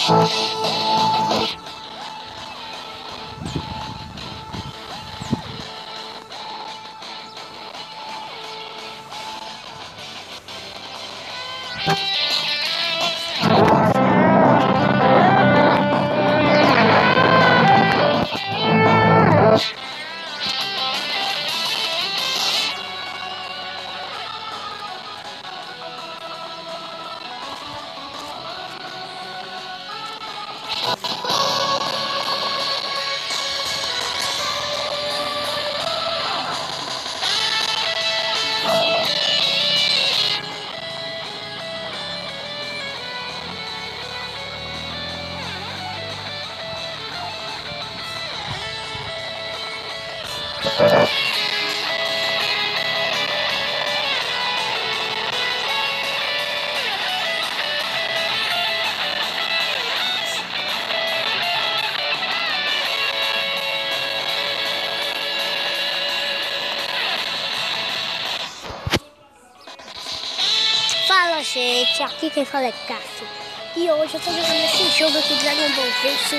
Fala, gente, aqui quem fala é Cássio. E hoje eu tô jogando esse jogo aqui de Dragon Ball Z.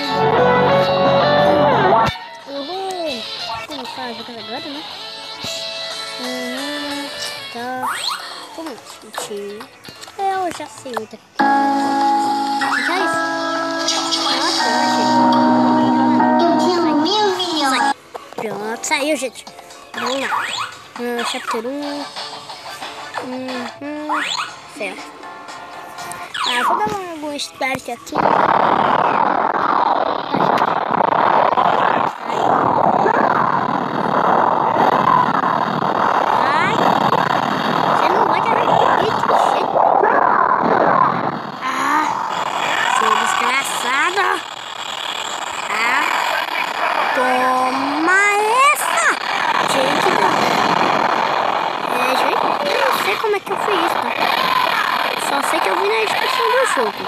Eu vou começar a jogar agora, né? Tá. Como gente? Eu já sei outra. Já isso? Pronto, saiu, gente. Vamos lá. Chapter 1. Certo. Vou dar algum start aqui. Ai, você não vai querer repetir. Seu desgraçado. Toma essa. Gente, eu não sei como é que eu fiz isso, tá? Só sei que eu vi na descrição do jogo.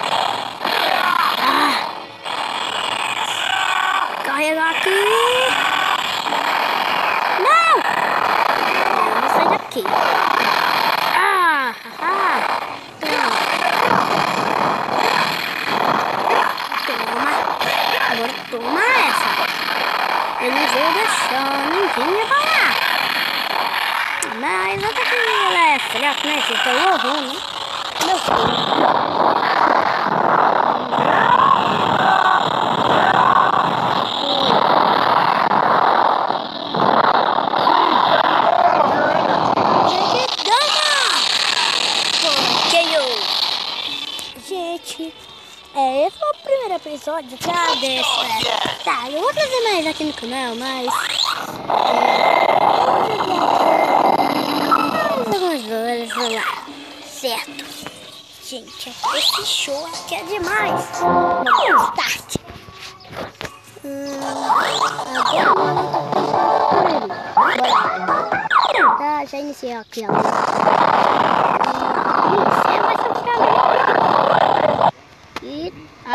Carregar aqui. Não! Eu vou sair daqui. Toma. Agora toma essa. Eu não vou deixar ninguém me abalar. Mas até que ela é fraca, né? Então eu vou, né? Meu filho. Gente, esse foi o primeiro episódio já dessa. Tá, eu vou trazer mais aqui no canal, mas algumas horas, vamos lá. Certo. Gente, esse show aqui é demais. Vamos start. Tá, já iniciei aqui, ó. Você vai sofrer. E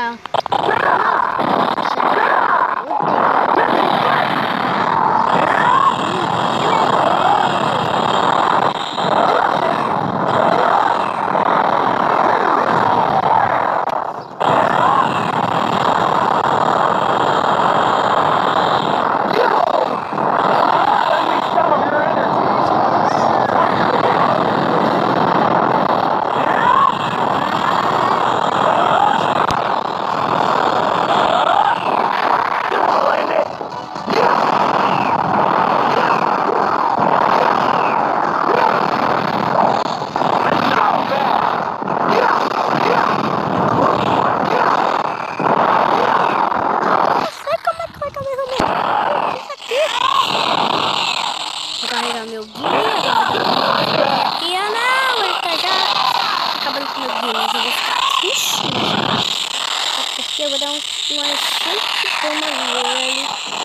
meu guia. Aqui, não, ele tá já acabando com o meu guia, mas eu vou ficar assistindo. Aqui eu vou dar uma chance de tomar ele.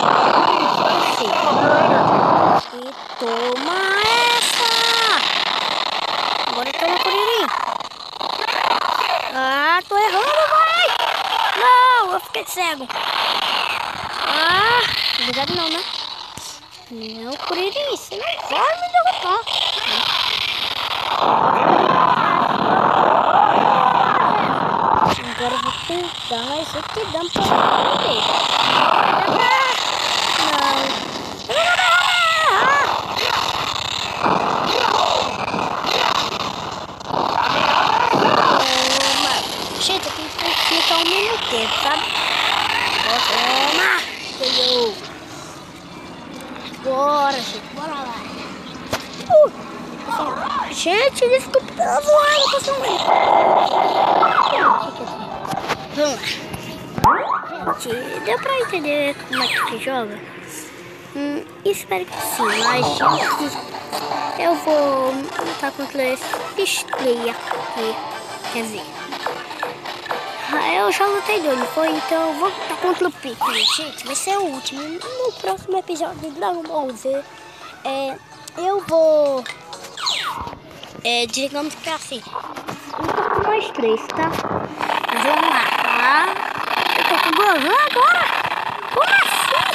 E toma essa! Agora toma por ele. Tô errando, vai! Não, eu fiquei cego. Cuidado não, né? Não, por isso, você não vai me derrotar. agora eu vou tentar, mas eu que dá pra ver. Gente, aqui tem que ficar ao mesmo tempo, sabe? Toma! Ganhou! Bora, gente, bora lá! Gente, ele ficou pela voada, passou um. Vamos lá! Gente, deu pra entender como é que se joga? Espero que sim, mas eu vou lutar contra esse player aqui. Quer dizer, eu já lutei dele, não foi? Então eu vou lutar contra o Piccolo. Gente, vai ser o último. No próximo episódio de Dragon Ball Z, eu vou, digamos que assim, mais 3, tá? Mas vamos lá, tá? Eu tô com o Gohan agora? Como assim?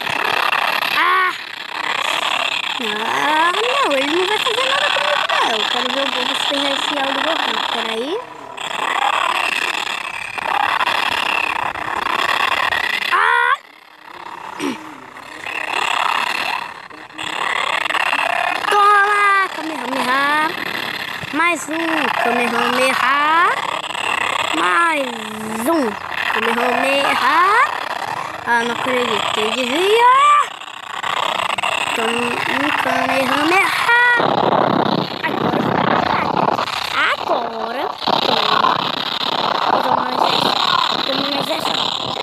Não, ele não vai fazer nada comigo, não. Eu quero ver o Goku especial do Goku. Peraí. Toma, Kamehameha. Mais um Kamehameha. Mais um Kamehameha. Não acredito. Ele desvia. Toma um Kamehameha. Agora. Toma mais essa. Toma mais essa.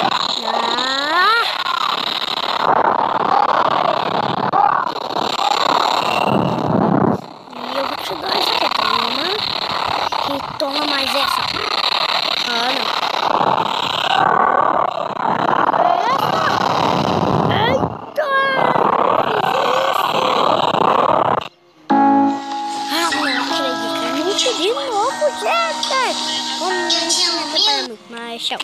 E eu vou te dar essa aqui. Toma. E toma mais essa. Não. De novo, gente! Vamos preparar muito, mas tchau.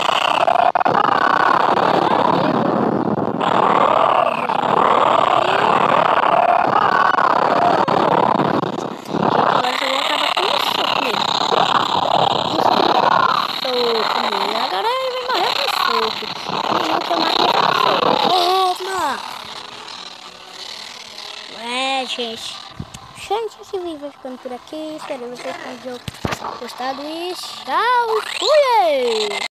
Agora eu vou acabar com isso comigo. Agora ele vai morrer com soco. Não que eu matei com soco. Toma! Gente. Gente, esse vídeo vai ficando por aqui. Espero que vocês tenham gostado e tchau, fui!